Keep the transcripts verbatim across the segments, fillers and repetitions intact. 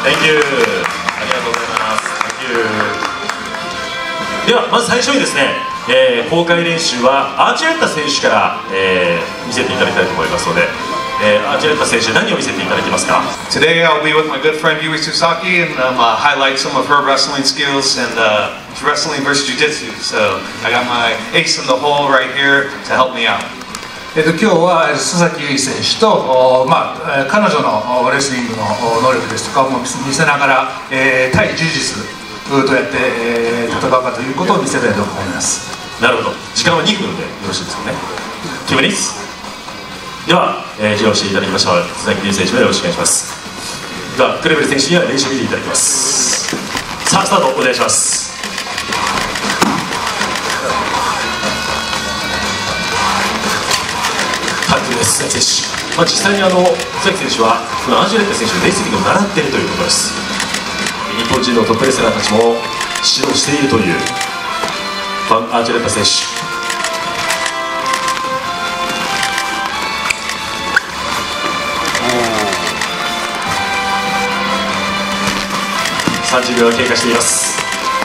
Thank you。ありがとうございます。Thank you。ではまず最初にですね、えー、公開練習はアーチェレッタ選手から、えー、見せていただきたいと思いますので、えー、アーチェレッタ選手何を見せていただけますか。 Today I'll be with my good friend Yui Susaki and um, uh, highlight some of her wrestling skills and uh, wrestling versus jiu-jitsu. So I got my ace in the hole right here to help me out. えっと、今日は須崎優衣選手と、まあ、彼女のレスリングの能力ですとかも見せながら、えー、対柔術どうやって、えー、戦うかということを見せたいと思います。 なるほど。時間はにふんでよろしいですかね。キムリスでは、えー、披露していただきましょう。須崎優選手もよろしくお願いします。ではクレベル選手には練習見ていただきます。さあスタートお願いします。須崎選手、まあ、実際にあの須崎選手はこのアーチェレッタ選手のレスリングを習っているということです。日本人のトップレスラーたちも指導しているというファン・アーチェレッタ選手。さんじゅうびょうが経過しています。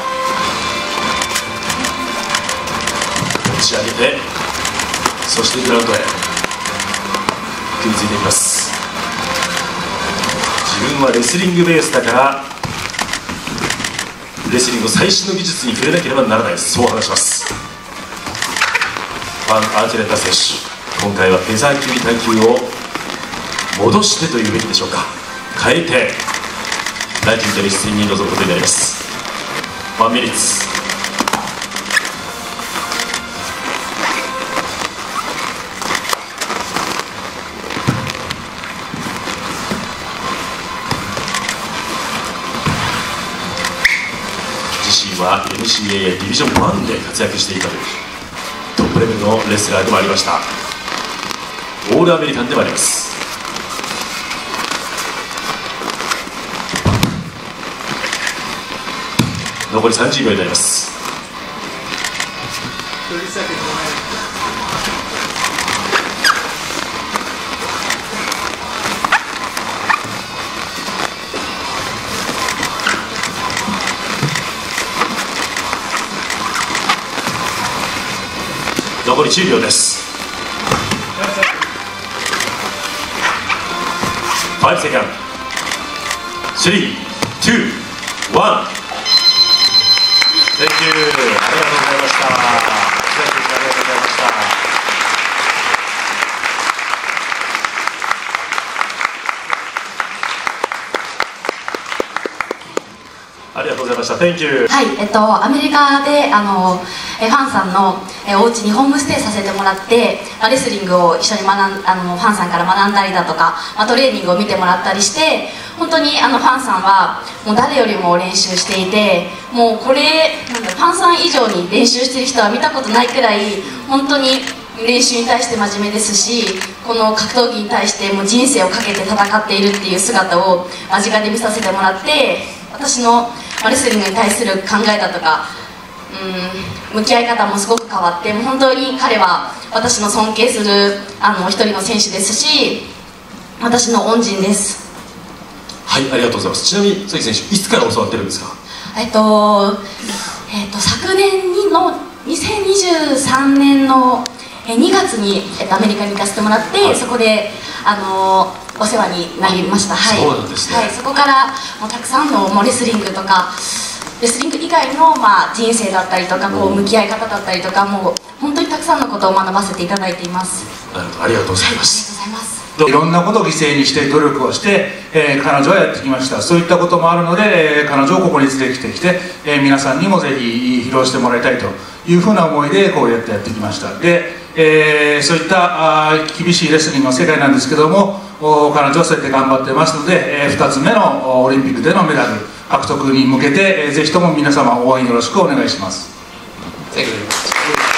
持ち上げてそしてグラウンドへ食いついていきます。自分はレスリングベースだからレスリングの最新の技術に触れなければならないです。そう話します。ファン・アーチェレッタ選手、今回はフェザー級に階級を戻してというべきでしょうか、変えてライジンとレスリングに臨むことになります。ワンミニッツ。は エヌシーエーエー ディビジョンワンで活躍していたというトップレベルのレスラーでもありました。オールアメリカンでもあります。残りさんじゅうびょうになります。残りじゅうびょうです。ごセカンド、スリー、ツー、ワン。Thank you。ありがとうございました。ありがとうございました。ありがとうございました。Thank you。 はい、えっと、アメリカであのえファンさんのえお家にホームステイさせてもらって、まあ、レスリングを一緒に学んあのファンさんから学んだりだとか、まあ、トレーニングを見てもらったりして、本当にあのファンさんはもう誰よりも練習していて、もうこれなんだファンさん以上に練習してる人は見たことないくらい本当に練習に対して真面目ですし、この格闘技に対してもう人生をかけて戦っているっていう姿を間近で見させてもらって、私のレスリングに対する考えだとか、うん、向き合い方もすごく変わって、もう本当に彼は私の尊敬するあの一人の選手ですし、私の恩人です。 はい、ありがとうございます。ちなみに須崎選手、いつから教わってるんですか。 えっと、えっと、昨年にのにせんにじゅうさんねんのにがつに、えっと、アメリカに行かせてもらって、はい、そこであのお世話になりました。はい、 そうなんですね。 はい、そこからもうたくさんのもうレスリングとかレスリング以外の、まあ、人生だったりとかこう向き合い方だったりとか、もう本当にたくさんのことを学ばせていただいています。 なるほど、ありがとうございます。 はい、ありがとうございます。 いろんなことを犠牲にして努力をして、えー、彼女はやってきました。そういったこともあるので、えー、彼女をここに連れてきて、えー、皆さんにもぜひ披露してもらいたいというふうな思いでこうやってやってきました。で、えー、そういったあ厳しいレスリングの世界なんですけども、彼女はそうやって頑張ってますので、えー、ふたつめのオリンピックでのメダル獲得に向けて、えー、ぜひとも皆様応援よろしくお願いします。 Thank you very much.